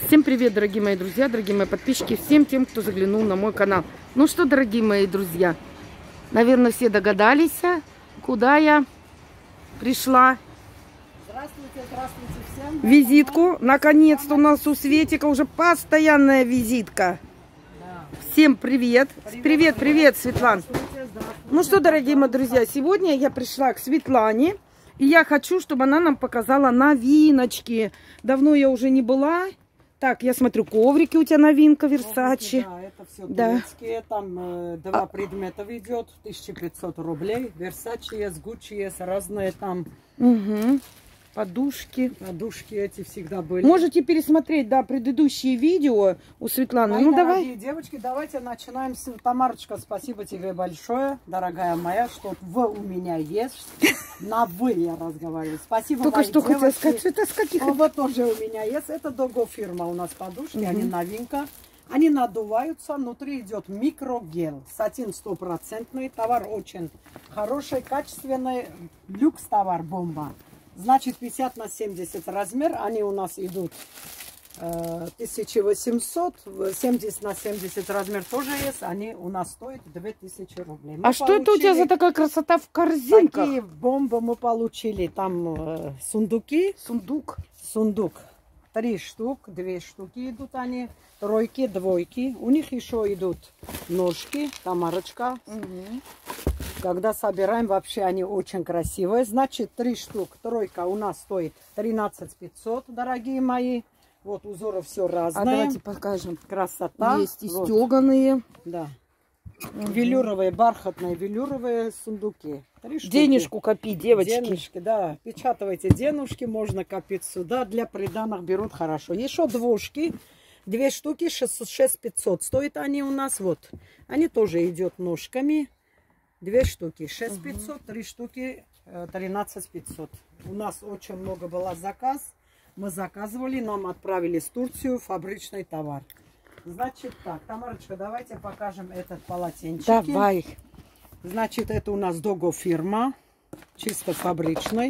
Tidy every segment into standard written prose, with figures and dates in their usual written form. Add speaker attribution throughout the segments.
Speaker 1: Всем привет, дорогие мои друзья, дорогие мои подписчики, всем тем, кто заглянул на мой канал. Ну что, дорогие мои друзья, наверное, все догадались, куда я пришла.
Speaker 2: Здравствуйте, здравствуйте всем.
Speaker 1: Визитку. Наконец-то у нас у Светика уже постоянная визитка.
Speaker 2: Да.
Speaker 1: Всем привет. Привет, привет, Светлана.
Speaker 2: Здравствуйте.
Speaker 1: Ну что, дорогие мои друзья, сегодня я пришла к Светлане. И я хочу, чтобы она нам показала новиночки. Давно я уже не была. Так, я смотрю, коврики у тебя новинка, Версачи.
Speaker 2: Да, это все
Speaker 1: Да.
Speaker 2: турецкие. Там два предмета идет, 1500 рублей. Версачи есть, Гуччи есть, разные там.
Speaker 1: Угу. Подушки.
Speaker 2: Подушки эти всегда были.
Speaker 1: Можете пересмотреть, да, предыдущие видео у Светланы.
Speaker 2: Мои
Speaker 1: Ну,
Speaker 2: дорогие
Speaker 1: давай.
Speaker 2: девочки, давайте начинаем с Тамарочка. Спасибо тебе большое, дорогая моя, что вы у меня есть. На вы я разговариваю. Спасибо,
Speaker 1: Только
Speaker 2: мои
Speaker 1: что хотела
Speaker 2: девочки.
Speaker 1: сказать, что это с каких...
Speaker 2: Вот тоже у меня есть. Это Дого фирма у нас подушки, они новинка. Они надуваются, внутри идет микрогель. Сатин 100%, товар очень хороший, качественный, люкс товар, бомба. Значит, 50 на 70 размер, они у нас идут 1800, 70 на 70 размер тоже есть, они у нас стоят 2000 рублей.
Speaker 1: А что это у тебя за такая красота в корзинках?
Speaker 2: Такие бомбы мы получили, там сундуки. Сундук. 3 штук, 2 штуки идут они, тройки, двойки. У них еще идут ножки, Тамарочка. Когда собираем, вообще они очень красивые. Значит, 3 штук, тройка у нас стоит 13 500, дорогие мои. Вот узоры все разные.
Speaker 1: А давайте покажем.
Speaker 2: Красота.
Speaker 1: Есть и
Speaker 2: вот.
Speaker 1: стеганые.
Speaker 2: Да. Велюровые, бархатные велюровые сундуки. 3 штуки.
Speaker 1: Денежку копи, девочки.
Speaker 2: Денежки, да. Печатывайте денежки, можно копить сюда. Для приданых берут хорошо. Еще двушки. 2 штуки 6 500. Стоят они у нас вот. Они тоже идет ножками. 2 штуки 6 500, 3 штуки 13 500. У нас очень много было заказ. Мы заказывали, нам отправили в Турцию фабричный товар. Значит так, Тамарочка, давайте покажем этот полотенчик.
Speaker 1: Давай.
Speaker 2: Значит, это у нас Дого фирма, чисто фабричный.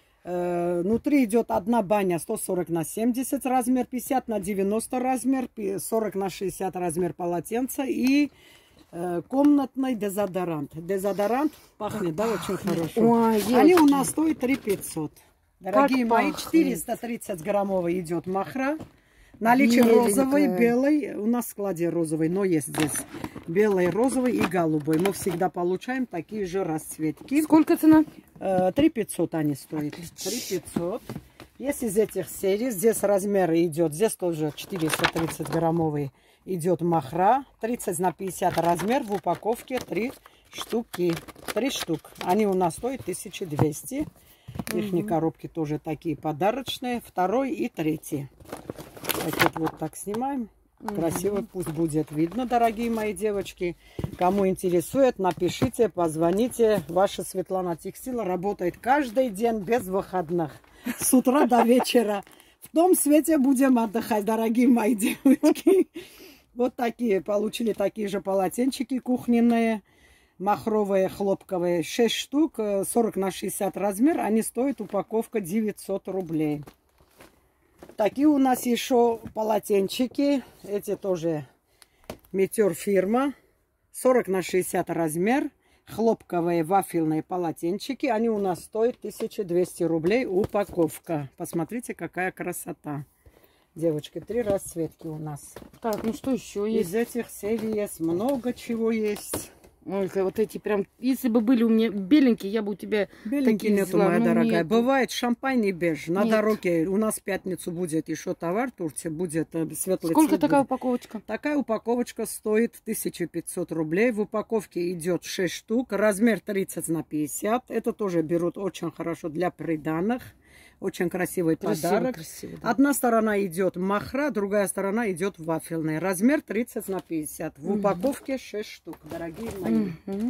Speaker 2: Внутри идет одна баня 140 на 70 размер, 50 на 90 размер, 40 на 60 размер полотенца и комнатный дезодорант. Дезодорант пахнет, да, очень хорошо.
Speaker 1: Ой,
Speaker 2: они у нас стоят 3 500. Дорогие мои,
Speaker 1: пахнет.
Speaker 2: 430 граммовый идет махра. Наличие розовый, белый. У нас в складе розовый, но есть здесь белый, розовый и голубой. Мы всегда получаем такие же расцветки.
Speaker 1: Сколько цена?
Speaker 2: 3 500 они стоят. 3 500. Есть из этих серий. Здесь размеры идет. Здесь тоже 430 граммовый идет махра. 30 на 50 размер. В упаковке 3 штуки. 3 штук. Они у нас стоят 1200. Их коробки тоже такие подарочные. Второй и третий. Пакет вот так снимаем. Красиво, пусть будет видно, дорогие мои девочки. Кому интересует, напишите, позвоните. Ваша Светлана Текстиль работает каждый день без выходных. С утра до вечера. В том свете будем отдыхать, дорогие мои девочки. Вот такие, получили такие же полотенчики кухонные. Махровые, хлопковые, 6 штук, 40 на 60 размер. Они стоят, упаковка 900 рублей. Такие у нас еще полотенчики. Эти тоже Метеор фирма. 40 на 60 размер. Хлопковые вафельные полотенчики. Они у нас стоят 1200 рублей упаковка. Посмотрите, какая красота. Девочки, 3 расцветки у нас.
Speaker 1: Так, ну что еще есть?
Speaker 2: Из этих серий есть много чего есть.
Speaker 1: Ой, вот эти прям, если бы были у меня беленькие, я бы у тебя
Speaker 2: беленький
Speaker 1: такие
Speaker 2: нету,
Speaker 1: взяла.
Speaker 2: моя
Speaker 1: Ну,
Speaker 2: дорогая.
Speaker 1: нету.
Speaker 2: Бывает шампань и беж. На
Speaker 1: Нет.
Speaker 2: дороге у нас в пятницу будет еще товар. Турция будет светлый
Speaker 1: Сколько
Speaker 2: цвет
Speaker 1: такая
Speaker 2: будет.
Speaker 1: упаковочка?
Speaker 2: Такая упаковочка стоит 1500 рублей. В упаковке идет 6 штук. Размер 30 на 50. Это тоже берут очень хорошо для приданых. Очень красивый подарок.
Speaker 1: Красиво, да.
Speaker 2: Одна сторона идет махра, другая сторона идет вафельный. Размер 30 на 50. В упаковке 6 штук, дорогие мои.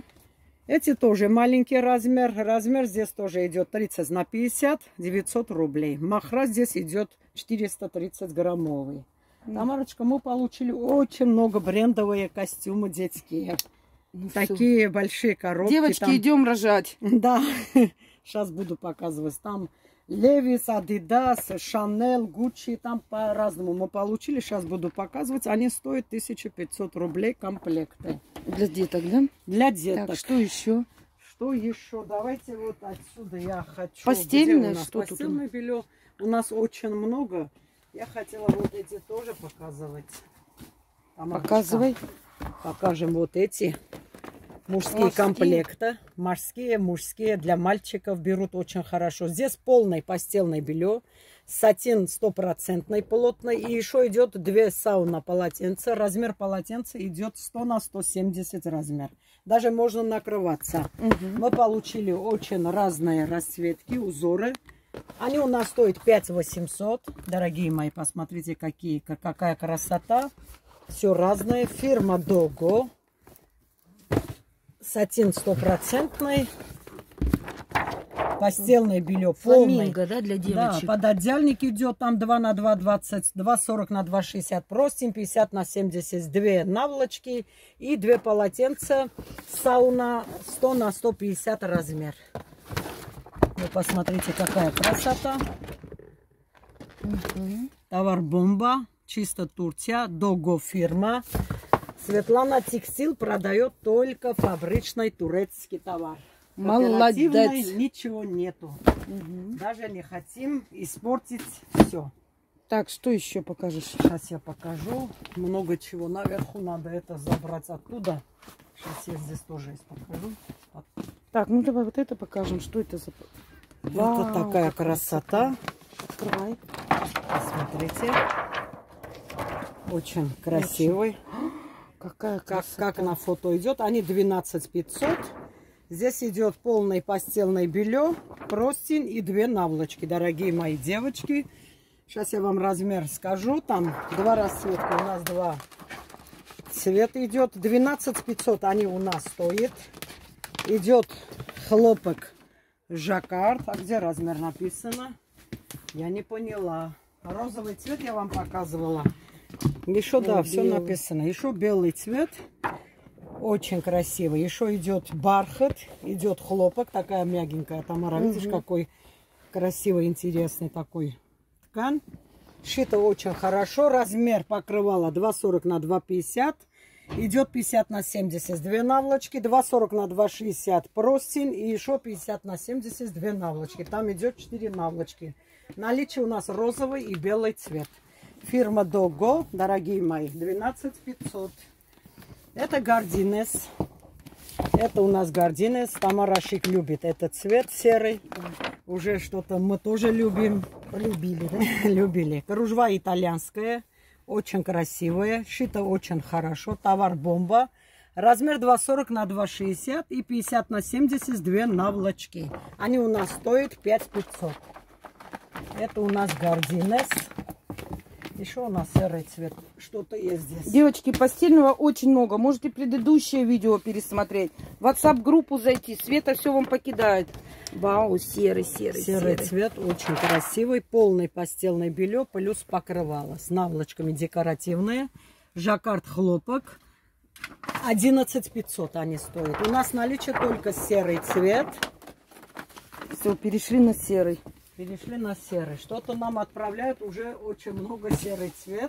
Speaker 2: Эти тоже маленький размер. Размер здесь тоже идет 30 на 50, 900 рублей. Махра здесь идет 430 граммовый. Тамарочка, мы получили очень много брендовые костюмы детские.
Speaker 1: Ну,
Speaker 2: такие большие коробки.
Speaker 1: Девочки,
Speaker 2: там...
Speaker 1: идем рожать.
Speaker 2: Да, сейчас буду показывать. Там Левис, Адидас, Шанель, Гуччи, там по-разному мы получили. Сейчас буду показывать. Они стоят 1500 рублей комплекты.
Speaker 1: Для деток, да?
Speaker 2: Для деток.
Speaker 1: Так, что еще?
Speaker 2: Что еще? Давайте вот отсюда я хочу.
Speaker 1: Постельное,
Speaker 2: что
Speaker 1: что
Speaker 2: постельное белье у нас очень много. Я хотела вот эти тоже показывать.
Speaker 1: Показывай.
Speaker 2: Покажем вот эти. Мужские комплекты. Мужские для мальчиков берут очень хорошо. Здесь полное постельное белье. Сатин 100% плотный. И еще идет 2 сауна полотенца. Размер полотенца идет 100 на 170 размер. Даже можно накрываться. Мы получили очень разные расцветки, узоры. Они у нас стоят 5800. Дорогие мои, посмотрите, какая красота. Все разное. Фирма Дого. Сатин 100%. Постельное белье полное.
Speaker 1: Фламинго, да, для девочек?
Speaker 2: Да, пододеяльник идет там 2 на 2, 20, 2,40 на 2,60 простынь, 50 на 70, 2 наволочки и 2 полотенца. Сауна 100 на 150 размер. Вы посмотрите, какая красота. Товар бомба. Чисто Турция. Дого фирма. Светлана Текстиль продает только фабричный турецкий товар.
Speaker 1: Молодец.
Speaker 2: Ничего нету. Даже не хотим испортить все.
Speaker 1: Так, что еще покажешь?
Speaker 2: Сейчас я покажу. Много чего. Наверху надо это забрать оттуда. Сейчас я здесь тоже покажу.
Speaker 1: Так, ну давай вот это покажем. Что это за...
Speaker 2: Вау, это такая красота.
Speaker 1: Открывай.
Speaker 2: Посмотрите. Очень красивый.
Speaker 1: Какая красота.
Speaker 2: Как на фото идет. Они 12 500. Здесь идет полное постельное белье, простынь и 2 наволочки. Дорогие мои девочки. Сейчас я вам размер скажу. Там 2 расцветка. У нас 2 цвета идет. 12 500 они у нас стоят. Идет хлопок жаккард. А где размер написано? Я не поняла. Розовый цвет я вам показывала. Еще, да, все написано. Еще белый цвет. Очень красивый. Еще идет бархат, идет хлопок. Такая мягенькая Тамара. Видишь, какой красивый, интересный такой ткань. Шито очень хорошо. Размер покрывала 2,40 на 2,50. Идет 50 на 70 2 наволочки. 2,40 на 2,60 простынь. И еще 50 на 70 2 наволочки. Там идет 4 наволочки. Наличие у нас розовый и белый цвет. Фирма Дого, дорогие мои, 12 500. Это гардинес. Это у нас гардинес. Тамара Шик любит этот цвет серый. Уже что-то мы тоже любим.
Speaker 1: Полюбили, да?
Speaker 2: Любили. Кружева итальянская. Очень красивая. Шито очень хорошо. Товар бомба. Размер 2,40 на 2,60 и 50 на 70 2 наволочки. Они у нас стоят 5500. Это у нас гардинес. Еще у нас серый цвет. Что-то есть здесь.
Speaker 1: Девочки, постельного очень много. Можете предыдущее видео пересмотреть. В WhatsApp-группу зайти. Света все вам покидает. Вау, серый.
Speaker 2: Серый цвет. Очень красивый. Полный постельное белье. Плюс покрывало. С наволочками декоративные. Жаккард хлопок. 11 500 они стоят. У нас наличие только серый цвет.
Speaker 1: Все, перешли на серый.
Speaker 2: Перешли на серый. Что-то нам отправляют уже очень много серый цвет.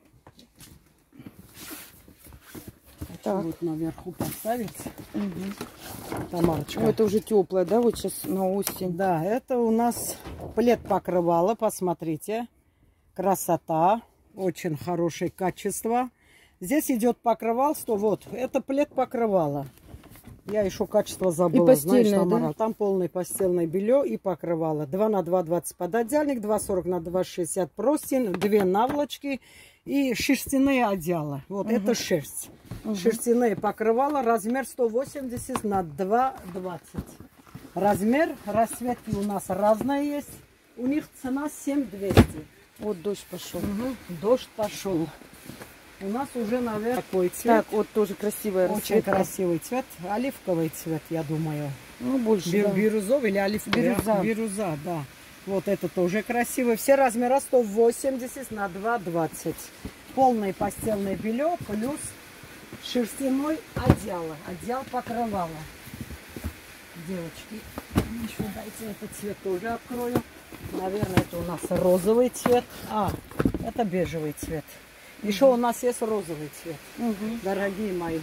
Speaker 2: Хочу вот наверху поставить. Тамарочка.
Speaker 1: Ну, это уже теплое, да? Вот сейчас на осень.
Speaker 2: Да, это у нас плед покрывало. Посмотрите. Красота. Очень хорошее качество. Здесь идет покрывал, что вот. Это плед покрывало. Я еще качество забыла.
Speaker 1: И постельное,
Speaker 2: знаешь, Тамара,
Speaker 1: да?
Speaker 2: Там полное постельное белье и покрывало. 2 на 2,20 пододеяльник, 2,40 на 2,60 простынь, 2 наволочки и шерстяные одеяла. Вот это шерсть. Шерстяные покрывала. Размер 180 на 2,20. Размер, расцветки у нас разные есть. У них цена 7200.
Speaker 1: Вот дождь пошел.
Speaker 2: Дождь пошел. У нас уже, наверное, такой цвет.
Speaker 1: Так, вот тоже красивая
Speaker 2: Очень
Speaker 1: расцветка.
Speaker 2: красивый цвет. Оливковый цвет, я думаю.
Speaker 1: Ну, больше, да.
Speaker 2: Бирюзовый или оливковый? Бирюза, да. Вот это тоже красивый. Все размера 180 на 2,20. Полное постельное белье плюс шерстяной одеяло. Одеял покрывало. Девочки, еще дайте этот цвет тоже открою. Наверное, это у нас розовый цвет. А, это бежевый цвет. Еще у нас есть розовый цвет. Дорогие мои.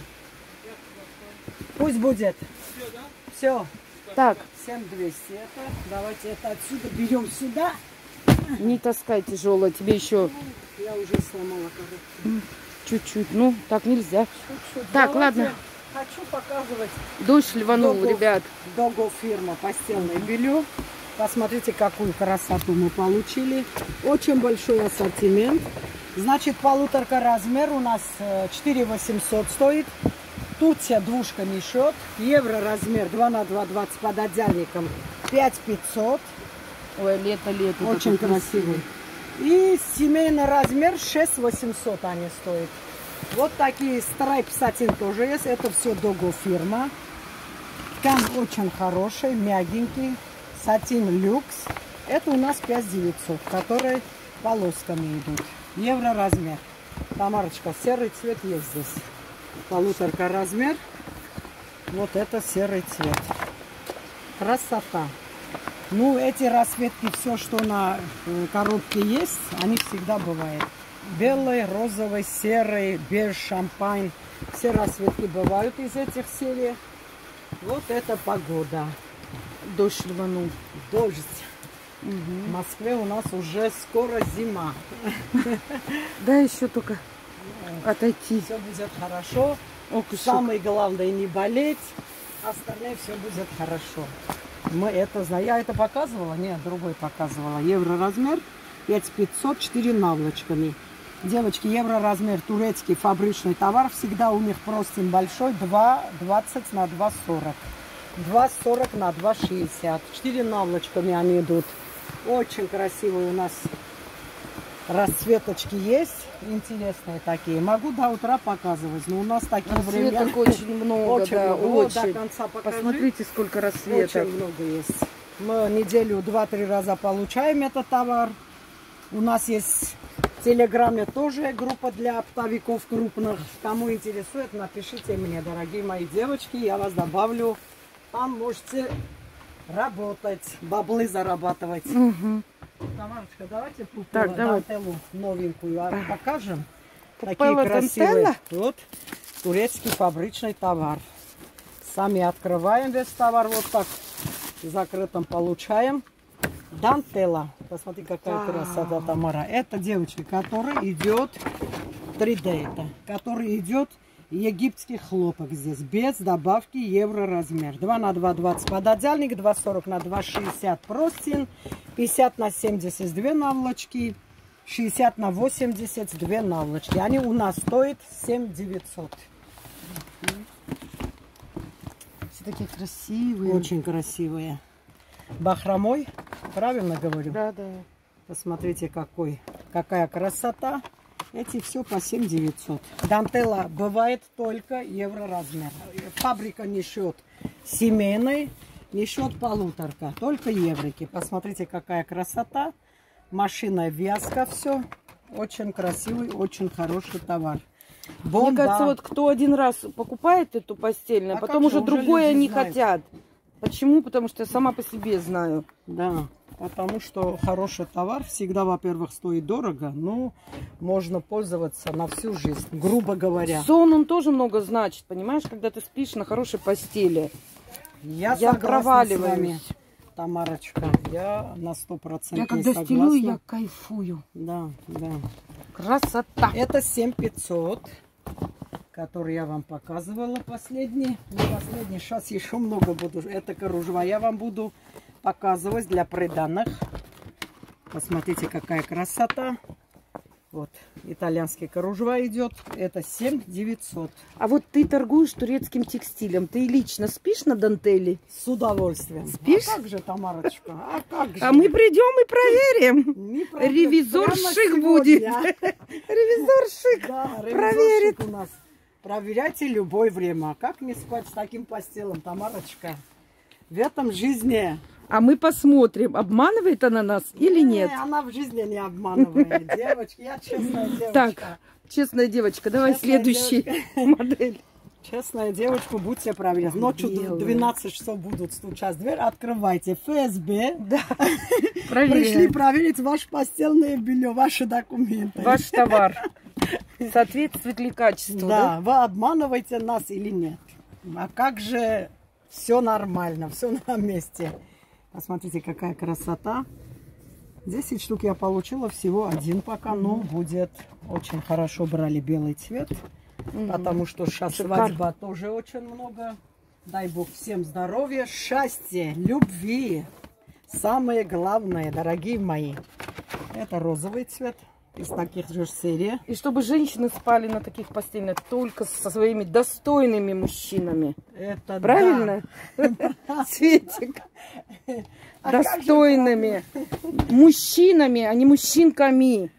Speaker 2: Пусть будет. Все.
Speaker 1: Так,
Speaker 2: 7200. Это. Давайте это отсюда берем сюда.
Speaker 1: не таскай тяжело, тебе еще
Speaker 2: Я уже сломала коробку.
Speaker 1: чуть-чуть. Ну, так нельзя.
Speaker 2: Чуть-чуть.
Speaker 1: Так,
Speaker 2: Давайте.
Speaker 1: ладно.
Speaker 2: Хочу показывать.
Speaker 1: Дождь ливанул,
Speaker 2: Дого.
Speaker 1: ребят.
Speaker 2: Дого фирма постельное белье. Посмотрите, какую красоту мы получили. Очень большой ассортимент. Значит, полуторка размер у нас 4800 стоит. Тут вся двушка несет. Евро размер 2 на 2, 20 под отдельником 5500.
Speaker 1: Ой, лето.
Speaker 2: Очень красивый. И семейный размер 6800 они стоят. Вот такие страйп сатин тоже есть. Это все Дого фирма. Ткань очень хороший, мягенький. Сатин люкс. Это у нас 5900, которые полосками идут. Евро размер. Тамарочка, серый цвет есть здесь. Полуторка размер. Вот это серый цвет. Красота. Ну, эти расцветки, все, что на коробке есть, они всегда бывают. Белый, розовый, серый, беж, шампань. Все расцветки бывают из этих серий. Вот это погода.
Speaker 1: Дождь ливанул.
Speaker 2: Дождь. В Москве у нас уже скоро зима.
Speaker 1: Да, еще только отойти.
Speaker 2: Все будет хорошо.
Speaker 1: О, кусок.
Speaker 2: Самое главное не болеть. Остальное все будет хорошо. Мы это знаем. Я это показывала? Нет, другой показывала. Евро размер 5500, 4 наволочками. Девочки, евро размер турецкий фабричный товар. Всегда у них простень большой. 2,20 на 2,40. 2,40 на 2,60. 4 наволочками они идут. Очень красивые у нас расцветочки есть. Интересные такие. Могу до утра показывать, но у нас такие времена.
Speaker 1: Расцветок очень много, да,
Speaker 2: Вот,
Speaker 1: очень.
Speaker 2: до конца покажи.
Speaker 1: Посмотрите, сколько расцветок.
Speaker 2: Очень много есть. Мы неделю 2-3 раза получаем этот товар. У нас есть в Телеграме тоже группа для оптовиков крупных. Кому интересует, напишите мне, дорогие мои девочки. Я вас добавлю. Там можете работать, баблы зарабатывать. Тамарочка, давайте
Speaker 1: Так, давай.
Speaker 2: дантелу новенькую покажем. Такие
Speaker 1: Пупела
Speaker 2: красивые.
Speaker 1: дантела?
Speaker 2: Вот турецкий фабричный товар. Сами открываем весь товар вот так. Закрытым получаем. Дантела. Посмотри, какая красота, Тамара. Это, девочки, который идет 3D. Это, который идет египетский хлопок здесь. Без добавки, евро размер. 2 на 2, 20 пододеяльник. 2,40 на 2,60 простин. 50 на 70 2 наволочки. 60 на 80 2 наволочки. Они у нас стоят 7900.
Speaker 1: Все такие красивые.
Speaker 2: Очень красивые. Бахромой, правильно говорю?
Speaker 1: Да, да.
Speaker 2: Посмотрите, какая красота. Эти все по 7900. Дантела бывает только евро размер. Фабрика несет семейный, несет полуторка. Только еврики. Посмотрите, какая красота. Машина вязка, все. Очень красивый, очень хороший товар. Бомба.
Speaker 1: Мне кажется, вот кто один раз покупает эту постельную,
Speaker 2: А
Speaker 1: потом
Speaker 2: как же,
Speaker 1: уже
Speaker 2: уже
Speaker 1: другое
Speaker 2: люди
Speaker 1: не
Speaker 2: знают.
Speaker 1: хотят. Почему? Потому что я сама по себе знаю.
Speaker 2: Да, потому что хороший товар всегда, во-первых, стоит дорого, но можно пользоваться на всю жизнь, грубо говоря.
Speaker 1: Сон, он тоже много значит, понимаешь, когда ты спишь на хорошей постели.
Speaker 2: Я
Speaker 1: Я
Speaker 2: согласна
Speaker 1: проваливаюсь.
Speaker 2: с вами, Тамарочка. Я на 100%
Speaker 1: Я когда
Speaker 2: согласна.
Speaker 1: стелю, я кайфую.
Speaker 2: Да, да.
Speaker 1: Красота.
Speaker 2: Это 7500, который я вам показывала последний. Не последний, сейчас еще много буду. Это кружева я вам буду показывать для преданных. Посмотрите, какая красота. Вот, итальянский кружева идет. Это 7900.
Speaker 1: А вот ты торгуешь турецким текстилем. Ты лично спишь на дантели?
Speaker 2: С удовольствием.
Speaker 1: Спишь?
Speaker 2: А как же, Тамарочка? А как же?
Speaker 1: А мы придем и проверим.
Speaker 2: Не проблема.
Speaker 1: Ревизор
Speaker 2: Прямо
Speaker 1: шик
Speaker 2: сегодня.
Speaker 1: будет. Ревизор шик
Speaker 2: Да,
Speaker 1: проверит.
Speaker 2: ревизорщик у нас. Проверяйте любое время. Как не спать с таким постелом, Тамарочка? В этом жизни...
Speaker 1: А мы посмотрим, обманывает она нас или нет.
Speaker 2: Она в жизни не обманывает. Девочки, я честная девочка.
Speaker 1: Так, честная девочка, давай
Speaker 2: Честная
Speaker 1: следующий модель.
Speaker 2: Честная девочка, будьте правильны. Ночью в 12 часов будут стучать в дверь. Открывайте. ФСБ.
Speaker 1: Да.
Speaker 2: Пришли проверить ваше постельное белье, ваши документы.
Speaker 1: Ваш товар. Соответствует ли качеству,
Speaker 2: Да, вы обманываете нас или нет. А как же все нормально, все на месте. Посмотрите, какая красота. 10 штук я получила, всего один пока, но будет. Очень хорошо брали белый цвет, потому что сейчас свадьба тоже очень много. Дай Бог всем здоровья, счастья, любви. Самое главное, дорогие мои, это розовый цвет из таких же серий.
Speaker 1: И чтобы женщины спали на таких постельных только со своими достойными мужчинами.
Speaker 2: Это
Speaker 1: правильно?
Speaker 2: Да.
Speaker 1: Светик. Достойными мужчинами, а не мужчинками.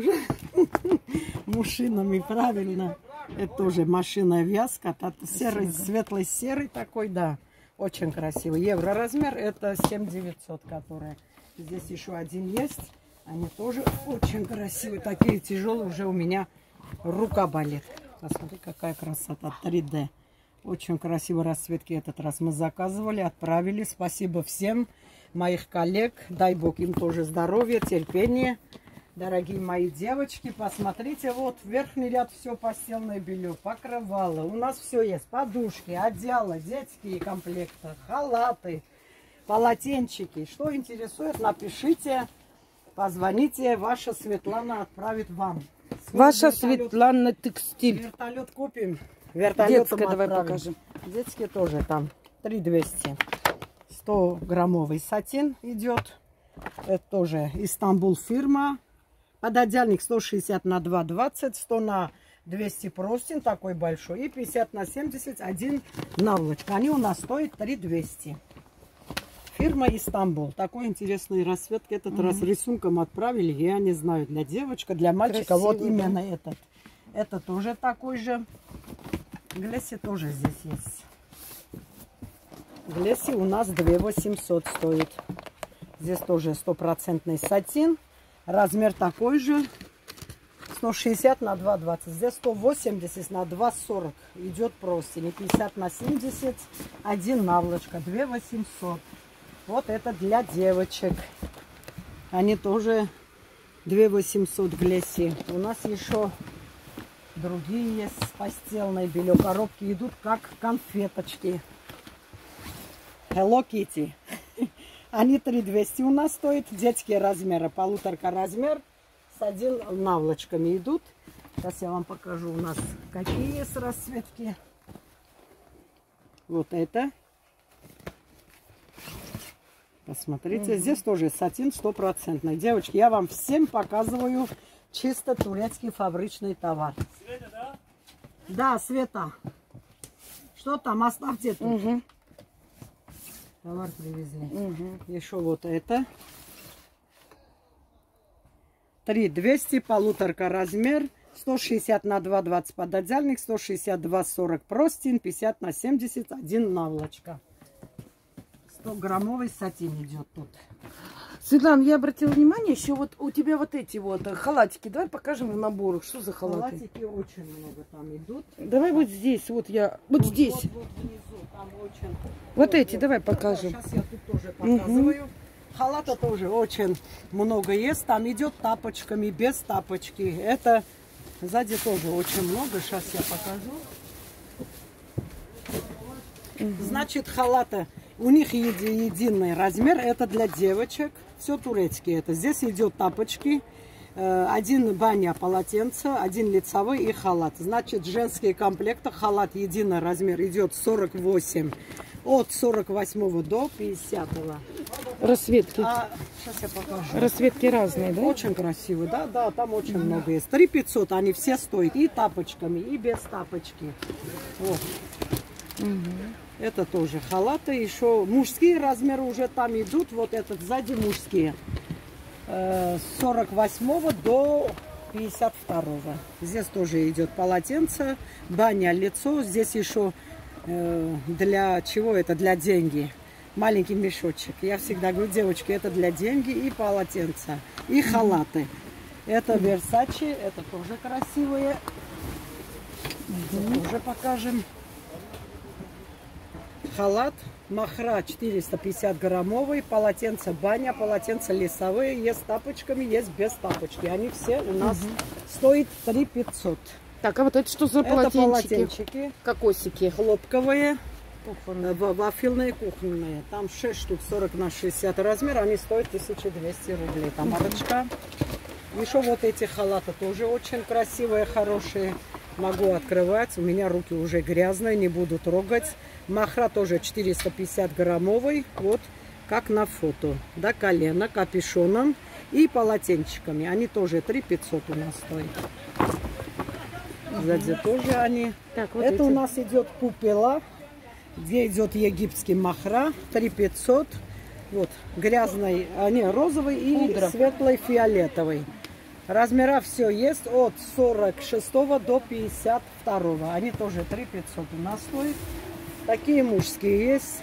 Speaker 2: Мужчинами, правильно. Это тоже машинная вязка. Серый, светлый серый такой, да. Очень красивый. Евро размер, это 7900, которые. Здесь еще один есть. Они тоже очень красивые. Такие тяжелые, уже у меня рука болит. Посмотри, какая красота. 3D. Очень красивые расцветки этот раз мы заказывали, отправили. Спасибо всем моих коллег. Дай Бог им тоже здоровья, терпения. Дорогие мои девочки, посмотрите, вот верхний ряд все постельное белье, покрывало. У нас все есть. Подушки, одеяла, детские комплекты, халаты, полотенчики. Что интересует, напишите, позвоните. Ваша Светлана отправит вам.
Speaker 1: Ваша Светлана текстиль.
Speaker 2: Вертолет купим. Вертолетом
Speaker 1: детская давай
Speaker 2: отправим.
Speaker 1: покажем.
Speaker 2: Детские тоже там. 3200. 100-граммовый сатин идет. Это тоже Истанбул фирма. Пододеяльник 160 на 220, 100 на 200 простынь, такой большой. И 50 на 70, один наволочка. Они у нас стоят 3200. Фирма Истанбул. Такой интересный расцветки. Этот раз рисунком отправили. Я не знаю, для девочка, для мальчика. Красивый, вот именно этот. Это тоже такой же. Глесси тоже здесь есть. Глесси у нас 2800 стоит. Здесь тоже 100% сатин. Размер такой же. 160 на 220. Здесь 180 на 240. Идет простынь. 50 на 70. Один наволочка. 2800. Вот это для девочек. Они тоже 2800 Глесси. У нас еще другие есть постельное белье. Коробки идут как конфеточки. Hello Kitty. Они 3200 у нас стоят. Детские размеры. Полуторка размер. С один наволочками идут. Сейчас я вам покажу у нас какие есть расцветки. Вот это. Посмотрите. Здесь тоже сатин 100%. Девочки, я вам всем показываю чисто турецкий фабричный товар. Света, да? Да, Света. Что там? Оставьте тут. Товар привезли. Еще вот это. 3200, полуторка размер. 160 на 220 пододеяльник. 162 40 простынь. 50 на 70 один наволочка. 100-граммовый сатин идет тут.
Speaker 1: Светлана, я обратила внимание, еще вот у тебя вот эти вот халатики. Давай покажем в наборах, что за халаты.
Speaker 2: Халатики очень много там идут.
Speaker 1: Давай вот здесь, вот я, вот здесь.
Speaker 2: Вот внизу, там очень.
Speaker 1: Вот эти, давай покажем.
Speaker 2: Сейчас я тут тоже показываю. Халата тоже очень много есть. Там идет тапочками, без тапочки. Это сзади тоже очень много. Сейчас я покажу. Значит, халата. У них единый размер. Это для девочек. Все турецкие. Это здесь идет тапочки. Один баня полотенце, один лицевой и халат. Значит, женские комплекты. Халат единый размер идет 48. От 48 до 50.
Speaker 1: Расцветки.
Speaker 2: Сейчас я покажу.
Speaker 1: Расцветки разные, да?
Speaker 2: Очень красивые, да, да, там очень много есть. 3500, они все стоят и тапочками, и без тапочки. Вот. Это тоже халаты. Еще мужские размеры уже там идут. Вот этот сзади мужские. С 48 до 52. Здесь тоже идет полотенце, баня, лицо. Здесь еще для чего это? Для деньги. Маленький мешочек. Я всегда говорю, девочки, это для деньги и полотенца. И халаты. Это Versace. Это тоже красивые. Уже покажем. халат. Махра 450 граммовый. Полотенце баня, полотенце лесовые. Есть с тапочками, есть без тапочки. Они все у нас стоят 3500.
Speaker 1: Так, а вот это что за
Speaker 2: Это
Speaker 1: полотенчики?
Speaker 2: полотенчики.
Speaker 1: Кокосики.
Speaker 2: Хлопковые. Вафельные, кухонные. Там 6 штук, 40 на 60 размер. Они стоят 1200 рублей. Там марочка. Еще вот эти халаты тоже очень красивые, хорошие. Могу открывать. У меня руки уже грязные, не буду трогать. Махра тоже 450 граммовый. Вот как на фото. До колена, капюшоном и полотенчиками. Они тоже 3500 у нас стоят. Сзади тоже они. Так, вот это эти. У нас идет пупела, где идет египетский махра. 3500. Вот грязный, они розовый и светлый фиолетовый. Размера все есть от 46 до 52. Они тоже 3500 у нас стоят. Такие мужские есть.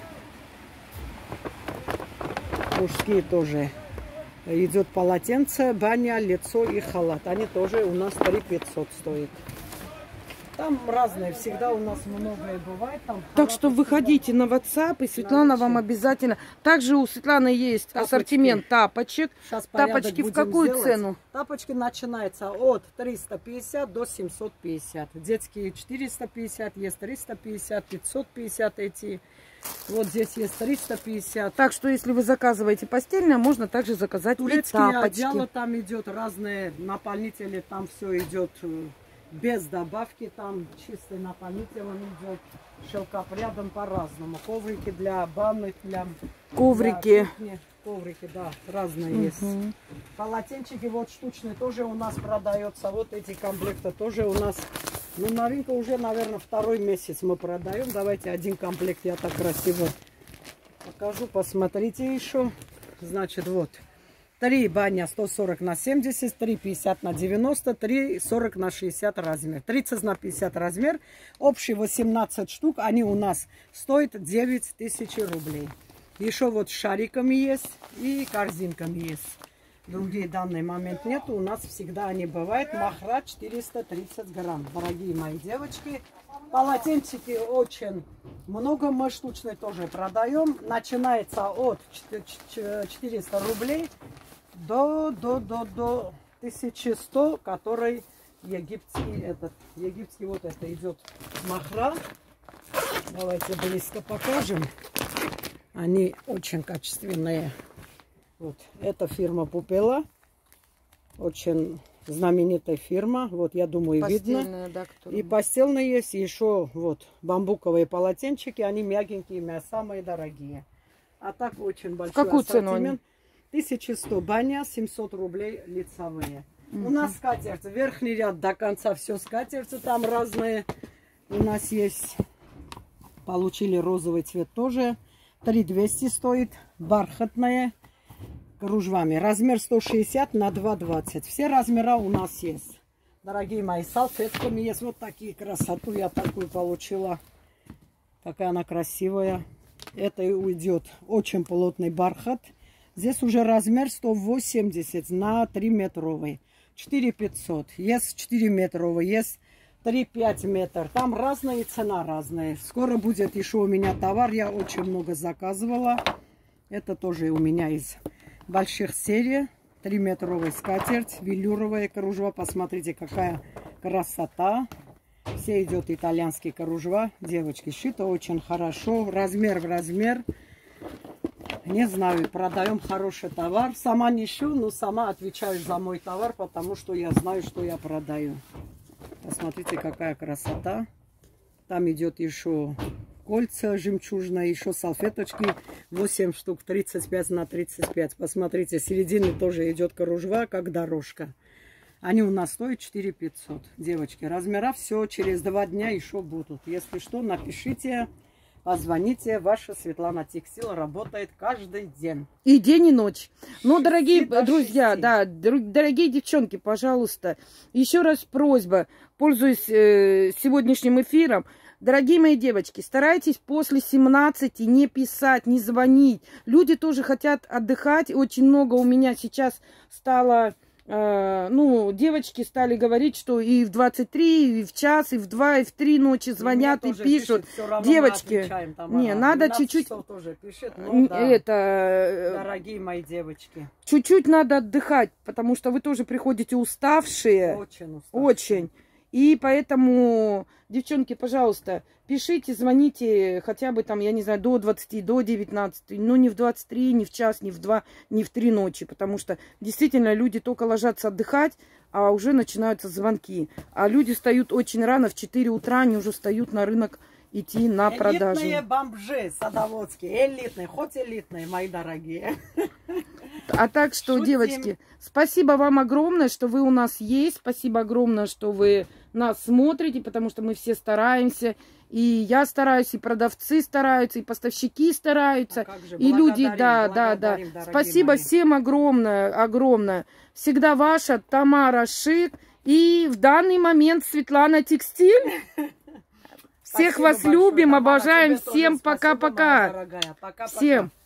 Speaker 2: Мужские тоже. Идет полотенце, баня, лицо и халат. Они тоже у нас 3500 стоят. Там разные, всегда у нас многое бывает. Там так что выходите на WhatsApp, и Светлана вам обязательно. Также у Светланы есть ассортимент тапочек. Тапочки в какую цену? Тапочки начинаются от 350 до 750. Детские 450, есть 350, 550 эти. Вот здесь есть 350. Так что если вы заказываете постельное, можно также заказать турецкие одеяла. Там идет разные наполнители, там все идет без добавки, там чистый наполнитель он идет, шелкопрядом по-разному. Коврики для банных, для коврики. Для коврики, да, разные есть. Полотенчики вот штучные тоже у нас продается. Вот эти комплекты тоже у нас. Ну, новинка уже, наверное, второй месяц мы продаем. Давайте один комплект я так красиво покажу. Посмотрите еще. Значит, вот. 3 баня 140 на 70, 3,50 на 90, 3,40 на 60 размер. 30 на 50 размер. Общий 18 штук. Они у нас стоят 9000 рублей. Еще вот с шариками есть и корзинками есть. Другие в данный момент нету. У нас всегда они бывают. Махра 430 грамм. Дорогие мои девочки. Полотенчики очень много. Мы штучные тоже продаем. Начинается от 400 рублей до 1100, который египетский. Египетский вот это идет махра. Давайте близко покажем. Они очень качественные. Вот, это фирма Пупела. Очень знаменитая фирма. Вот, я думаю, постельная, видно. Да, и постельные есть. Еще вот бамбуковые полотенчики. Они мягенькие, самые дорогие. А так очень большой
Speaker 1: какую ассортимент.
Speaker 2: Цену? 1100 баня, 700 рублей лицевые. У нас скатерть. Верхний ряд до конца все скатерти. Там разные у нас есть. Получили розовый цвет тоже. 3200 стоит. Бархатная. Кружевами. Размер 160 на 220. Все размера у нас есть. Дорогие мои, салфетками есть. Вот такие красоту я такую получила. Такая она красивая. Это уйдет очень плотный бархат. Здесь уже размер 180 на 3 метровый. 4500. Есть 4 метровый. Есть 3-5 метров. Там разные, цена разная. Скоро будет еще у меня товар. Я очень много заказывала. Это тоже у меня из больших серий. 3-метровая скатерть. Велюровая кружева. Посмотрите, какая красота. Все идет итальянский кружева. Девочки, шито очень хорошо. Размер в размер. Не знаю, продаем хороший товар. Сама не ищу, но сама отвечаю за мой товар, потому что я знаю, что я продаю. Посмотрите, какая красота. Там идет еще кольца жемчужные, еще салфеточки. 8 штук, 35 на 35. Посмотрите, середины тоже идет кружева, как дорожка. Они у нас стоят 4500. Девочки, размера все через 2 дня еще будут. Если что, напишите. Позвоните, ваша Светлана Текстиль работает каждый день. И день, и ночь. Но, дорогие друзья, да, дорогие девчонки, пожалуйста, еще раз просьба, пользуясь сегодняшним эфиром, дорогие мои девочки, старайтесь после 17 не писать, не звонить. Люди тоже хотят отдыхать. Очень много у меня сейчас стало
Speaker 1: ну, девочки стали говорить, что и в 23, и в час, и в 2, и в 3 ночи звонят и пишут. Девочки, не, надо чуть-чуть...
Speaker 2: Дорогие мои девочки.
Speaker 1: Чуть-чуть надо отдыхать, потому что вы тоже приходите уставшие.
Speaker 2: Очень уставшие.
Speaker 1: Очень. И поэтому, девчонки, пожалуйста, пишите, звоните хотя бы там, я не знаю, до 20, до 19, но не в 23, не в час, не в 2, не в 3 ночи, потому что действительно люди только ложатся отдыхать, а уже начинаются звонки. А люди встают очень рано, в 4 утра, они уже встают на рынок идти на продажу.
Speaker 2: Элитные бомжи садоводские, элитные, хоть элитные, мои дорогие.
Speaker 1: А так что,
Speaker 2: шутим.
Speaker 1: Девочки, спасибо вам огромное, что вы у нас есть. Спасибо огромное, что вы нас смотрите, потому что мы все стараемся. И я стараюсь, и продавцы стараются, и поставщики стараются. И люди, да. Спасибо
Speaker 2: мои.
Speaker 1: всем огромное. Всегда ваша Тамара Шик. И в данный момент Светлана Текстиль. Всех
Speaker 2: Спасибо
Speaker 1: вас
Speaker 2: большое,
Speaker 1: любим,
Speaker 2: Тамара,
Speaker 1: обожаем.
Speaker 2: тебе тоже
Speaker 1: Всем
Speaker 2: спасибо, моя
Speaker 1: пока-пока.
Speaker 2: дорогая. Пока-пока.
Speaker 1: Всем.